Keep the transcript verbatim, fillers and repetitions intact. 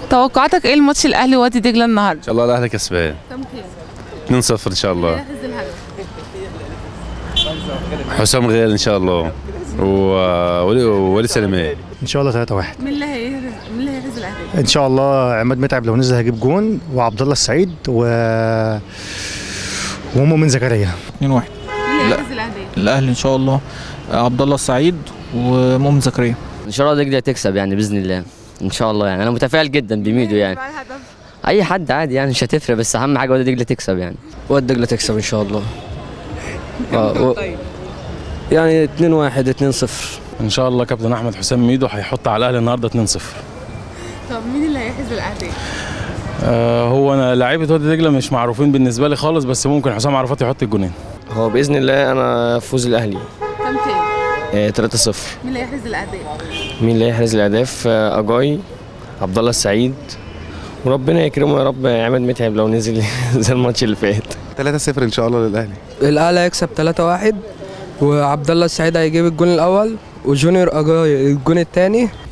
توقعاتك ايه الماتش الاهلي وادي دجله النهارده؟ ان شاء الله الاهلي كسبان. كام كام؟ اتنين صفر ان شاء الله. مين اللي هيحرز الهدف؟ حسام غالي ان شاء الله ووليد سليمان. ان شاء الله ثلاثة واحد. مين اللي هيحرز مين اللي هيحرز الاهداف؟ ان شاء الله عماد متعب لو نزل هيجيب جون، وعبد الله السعيد و ومؤمن زكريا. اتنين واحد. مين اللي هيحرز الاهداف؟ الاهلي ان شاء الله، عبد الله السعيد ومؤمن زكريا. ان شاء الله دجله تكسب يعني باذن الله ان شاء الله. يعني انا متفائل جدا بميدو يعني. اي حد عادي يعني مش هتفرق، بس اهم حاجه وادي دجله تكسب يعني. وادي دجله تكسب ان شاء الله. اه و... يعني اتنين واحد اتنين صفر. ان شاء الله كابتن احمد حسام ميدو هيحط على الاهلي النهارده اتنين صفر. طب مين اللي هيحرز الاهداف؟ آه هو انا لعيبه وادي دجله مش معروفين بالنسبه لي خالص، بس ممكن حسام عرفات يحط الجونين. هو باذن الله انا فوز الاهلي. كام كام؟ آه ثلاثة صفر. مين اللي هيحرز الاهداف؟ مين اللي هيحرز الاهداف؟ آه اجاي، عبد الله السعيد، وربنا يكرمه يا رب عماد متعب لو نزل زي الماتش اللي فات. ثلاثة صفر ان شاء الله للاهلي. الاهلي هيكسب ثلاثة واحد، وعبد الله السعيد هيجيب الجون الاول، وجونيور اجاي الجون الثاني،